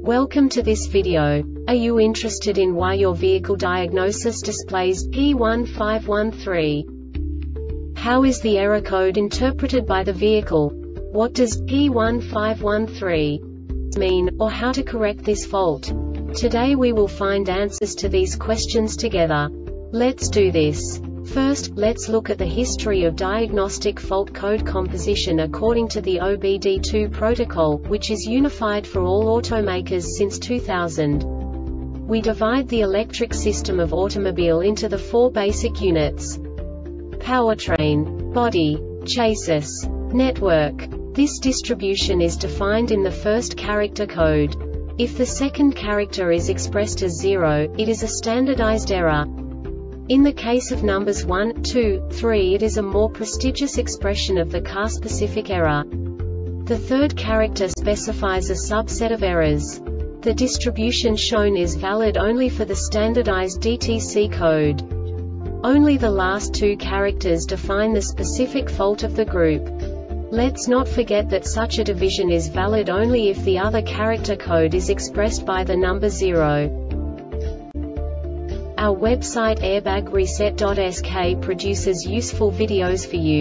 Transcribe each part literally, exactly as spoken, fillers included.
Welcome to this video. Are you interested in why your vehicle diagnosis displays P one five one three? How is the error code interpreted by the vehicle? What does P one five one three mean, or how to correct this fault? Today we will find answers to these questions together. Let's do this. First, let's look at the history of diagnostic fault code composition according to the O B D two protocol, which is unified for all automakers since two thousand. We divide the electric system of automobile into the four basic units: powertrain, body, chassis, network. This distribution is defined in the first character code. If the second character is expressed as zero, it is a standardized error. In the case of numbers one, two, three, it is a more prestigious expression of the car-specific error. The third character specifies a subset of errors. The distribution shown is valid only for the standardized D T C code. Only the last two characters define the specific fault of the group. Let's not forget that such a division is valid only if the other character code is expressed by the number zero. Our website airbag reset dot S K produces useful videos for you.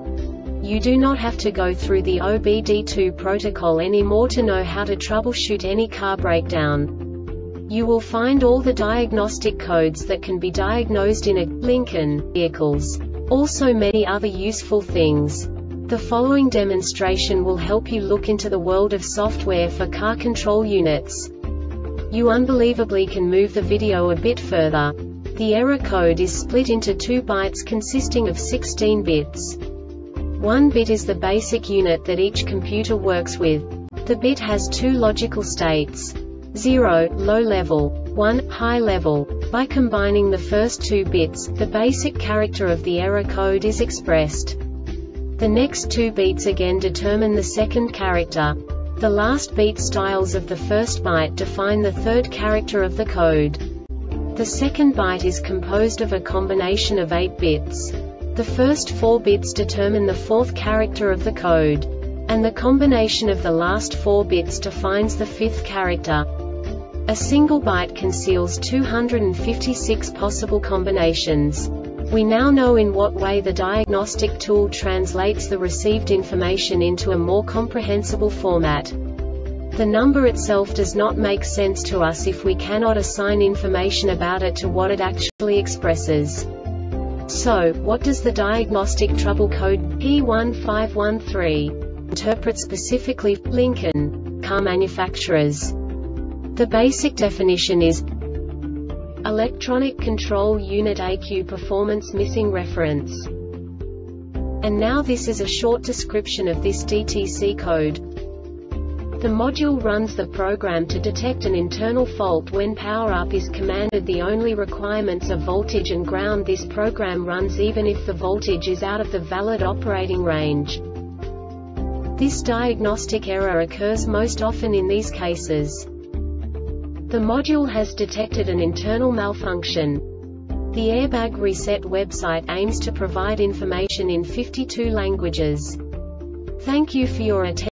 You do not have to go through the O B D two protocol anymore to know how to troubleshoot any car breakdown. You will find all the diagnostic codes that can be diagnosed in a Lincoln vehicles. Also many other useful things. The following demonstration will help you look into the world of software for car control units. You unbelievably can move the video a bit further. The error code is split into two bytes consisting of sixteen bits. One bit is the basic unit that each computer works with. The bit has two logical states: zero, low level, one, high level. By combining the first two bits, the basic character of the error code is expressed. The next two beats again determine the second character. The last beat styles of the first byte define the third character of the code. The second byte is composed of a combination of eight bits. The first four bits determine the fourth character of the code. And the combination of the last four bits defines the fifth character. A single byte conceals two hundred fifty-six possible combinations. We now know in what way the diagnostic tool translates the received information into a more comprehensible format. The number itself does not make sense to us if we cannot assign information about it to what it actually expresses. So, what does the diagnostic trouble code P one five one three interpret specifically for Lincoln car manufacturers? The basic definition is Electronic Control Unit E Q Performance Missing Reference. And now this is a short description of this D T C code. The module runs the program to detect an internal fault when power-up is commanded. The only requirements are voltage and ground. This program runs even if the voltage is out of the valid operating range. This diagnostic error occurs most often in these cases. The module has detected an internal malfunction. The Airbag Reset website aims to provide information in fifty-two languages. Thank you for your attention.